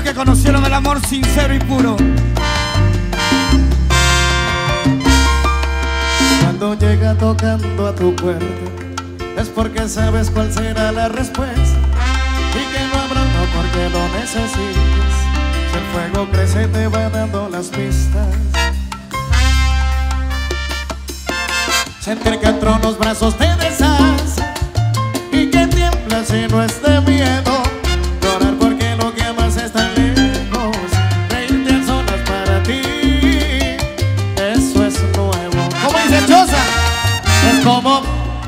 aquellos que conocieron el amor sincero y puro. Cuando llega tocando a tu puerta es porque sabes cuál será la respuesta y que no habrá no porque lo necesitas. Si el fuego crece te va dando las pistas. Sentir que entre unos brazos te deshace y que tiemblas si no es de miedo. Llorar porque lo que amas está lejos. Reírte a solas para ti, eso es nuevo. ¿Cómo dice Choza? Es como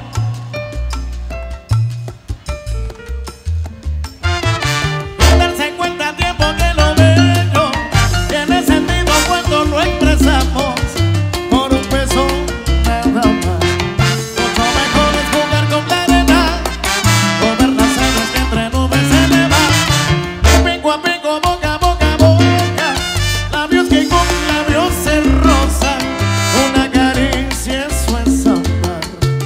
darse cuenta a tiempo que lo bello tiene sentido cuando lo expresamos por un beso nada más. Mucho mejor es jugar con la arena o ver las alas que entre nubes se elevan. Pico a pico, boca a boca a boca, labios que con labios se rozan. Una caricia, eso es amar.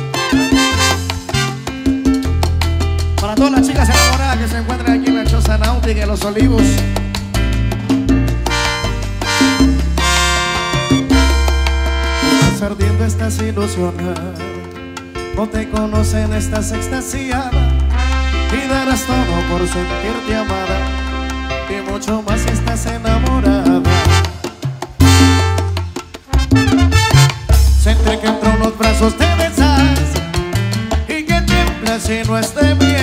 Para todas las chicas enamoradas que se encuentran aquí en la Choza Náutica, en Los Olivos. Estás ardiendo, estás ilusionada, no te conocen, estás extasiada y darás todo por sentirte amada y mucho más si estás enamorada. Sentir que entre unos brazos te besas y que tiemblas si no es de miedo.